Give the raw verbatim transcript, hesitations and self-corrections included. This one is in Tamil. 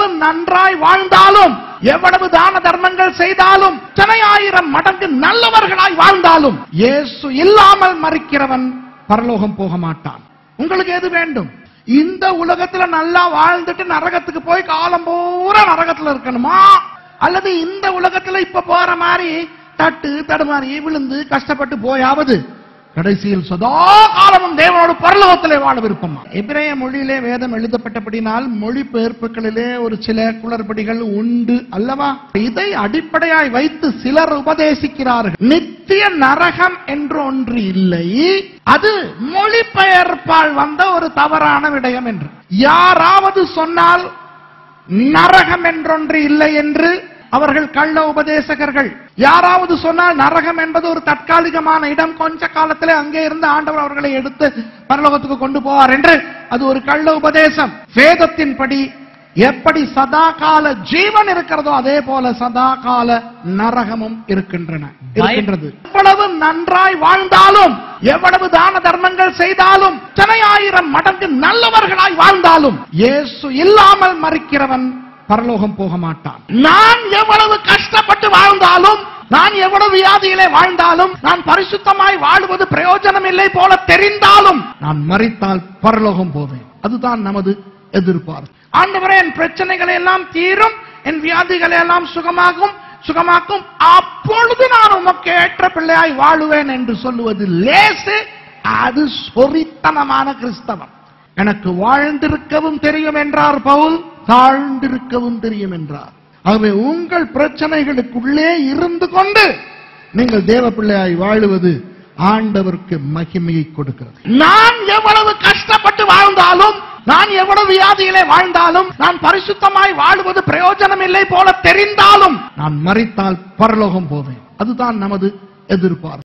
எவ்வளவு நன்றாய் வாழ்ந்தாலும், எவ்வளவு தான தர்மங்கள் செய்தாலும், எத்தனை ஆயிரம் மடங்கு நல்லவர்களாய் வாழ்ந்தாலும், இயேசு இல்லாமல் மரிக்கிறவன் பரலோகம் போக மாட்டான். உங்களுக்கு எது வேண்டும்? இந்த உலகத்துல நல்லா வாழ்ந்துட்டு நரகத்துக்கு போய் காலம் பூரா நரகத்துல இருக்கணுமா, அல்லது இந்த உலகத்துல இப்ப போற மாதிரி தட்டு தடுமாறி விழுந்து கஷ்டப்பட்டு போயாவது கடைசியில் சதா காலமும் தேவனோடு பரலோகத்திலே வாழ விருப்பமா? எபிரேய மொழியிலே வேதம் எழுதப்பட்டபடினால் மொழிபெயர்ப்புகளிலே ஒரு சில குளறுபடிகள் உண்டு அல்லவா? இதை அடிப்படையாய் வைத்து சிலர் உபதேசிக்கிறார்கள். நித்திய நரகம் என்று ஒன்று இல்லை, அது மொழிபெயர்ப்பால் வந்த ஒரு தவறான விடயம் என்று. யாராவது சொன்னால் நரகம் என்றொன்று இல்லை என்று அவர்கள் கள்ள உபதேசகர்கள். யாராவது சொன்னால் நரகம் என்பது ஒரு தற்காலிகமான இடம், கொஞ்ச காலத்திலே அங்கே இருந்து ஆண்டவர் அவர்களை எடுத்து பரலோகத்துக்கு கொண்டு போவார் என்று அது ஒரு கள்ள உபதேசம். வேதத்தின்படி எப்படி சதா கால ஜீவன் இருக்கிறதோ அதே போல சதா கால நரகமும் இருக்கின்றன இருக்கின்றது. எவ்வளவு நன்றாய் வாழ்ந்தாலும், எவ்வளவு தான தர்மங்கள் செய்தாலும், எத்தனை ஆயிரம் மடங்கு நல்லவர்களாய் வாழ்ந்தாலும், இயேசு இல்லாமல் மரிக்கிறவன் பரலோகம் போக மாட்டான். நான் எவ்வளவு கஷ்டப்பட்டு வாழ்ந்தாலும், நான் எவ்வளவு வியாதியிலே வாழ்ந்தாலும், நான் பரிசுத்தமாய் வாழ்வது பிரயோஜனம் இல்லை போல தெரிந்தாலும், நான் மரித்தால் பரலோகம் போவேன். அதுதான் நமது எதிர்பார்ப்பு. ஆண்டவரே, என் பிரச்சனைகளை எல்லாம் தீரும், என் வியாதிகளை எல்லாம் சுகமாகும் சுகமாக்கும் அப்பொழுது நான் உமக்கு ஏற்ற பிள்ளையாய் வாழுவேன் என்று சொல்லுவது லேசு. அது சொரித்தனமான கிறிஸ்தவம். எனக்கு வாழ்ந்திருக்கவும் தெரியும் என்றார் பவுல், தாழ்ந்திருக்கவும் தெரியும் என்றார். ஆகவே உங்கள் பிரச்சனைகளுக்குள்ளே இருந்து கொண்டு நீங்கள் தேவ பிள்ளையாய் வாழுவது ஆண்டவருக்கு மகிமையை கொடுக்கிறது. நான் எவ்வளவு கஷ்டப்பட்டு வாழ்ந்தாலும், நான் எவ்வளவு வியாதியிலே வாழ்ந்தாலும், நான் பரிசுத்தமாய் வாழ்வது பிரயோஜனம் இல்லை போல தெரிந்தாலும், நான் மரித்தால் பரலோகம் போவேன். அதுதான் நமது எதிர்பார்ப்பு.